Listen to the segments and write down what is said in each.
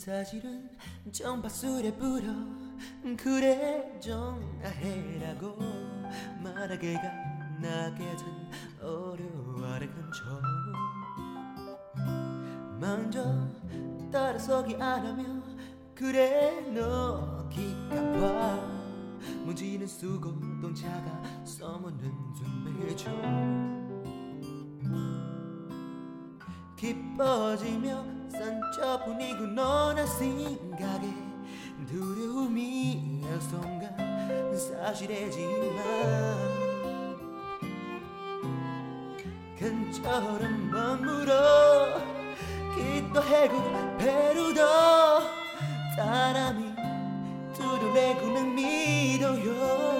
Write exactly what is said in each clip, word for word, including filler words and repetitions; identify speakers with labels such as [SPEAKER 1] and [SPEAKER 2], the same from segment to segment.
[SPEAKER 1] 사실은 정박술에 불어 그래 좀 해라고 말하기가 나게 된 어려워를 감춰 먼저 따라서기 안 하며 그래 너 기가봐 무지는 수고동차가 써먹는 준비해줘 기뻐지며 산처분이고 너나 생각에 두려움이 할 순간 사실이지만 근처럼 머물러 기도하고 배로도 사람이 두려내고 난 믿어요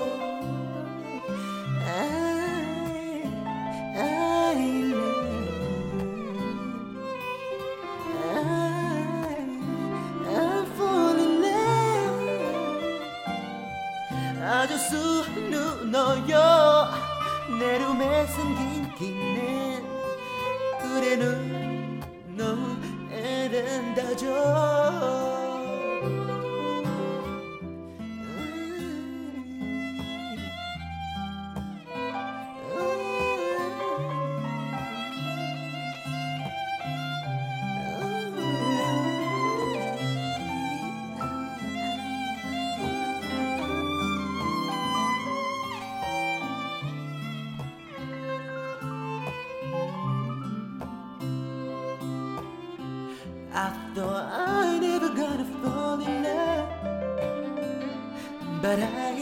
[SPEAKER 1] I, I love I, I fall in love 아주 수놓여 내 룸에 생긴 기는 그래 넌 너무 애른다죠 I thought I never gonna fall in love But I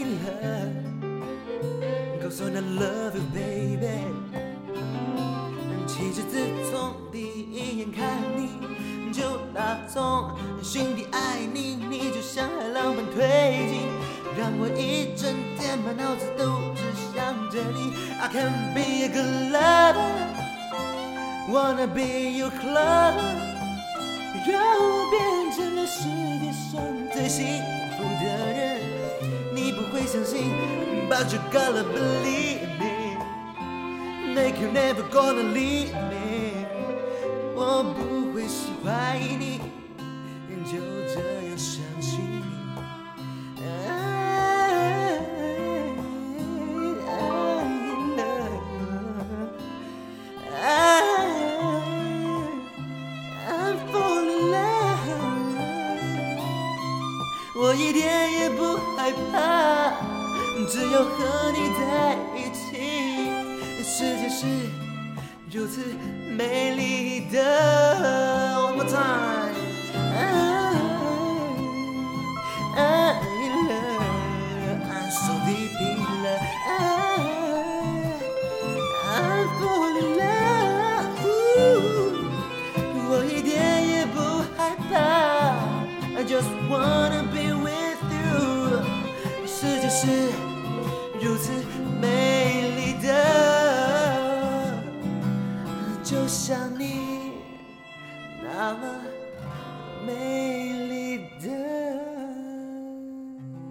[SPEAKER 1] love Goes on I love you baby 其实自从第一眼看你就打从心底爱你你就像海浪般推进让我一整天满脑子都只想着你 I can be a good lover Wanna be your lover让我变成了世界上最幸福的人你不会相信 But you gotta believe me Make you never gonna leave me 我不会是怀疑你就这样相信你 I, I love I我一点也不害怕只有和你在一起世界是如此美丽的 One more time I, I love I'm so deep in love I, I fall in love Ooh, 我一点也不害怕I just wanna be with you 世界是如此美丽的就像你那么美丽的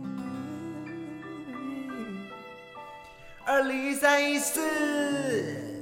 [SPEAKER 1] 二零三一四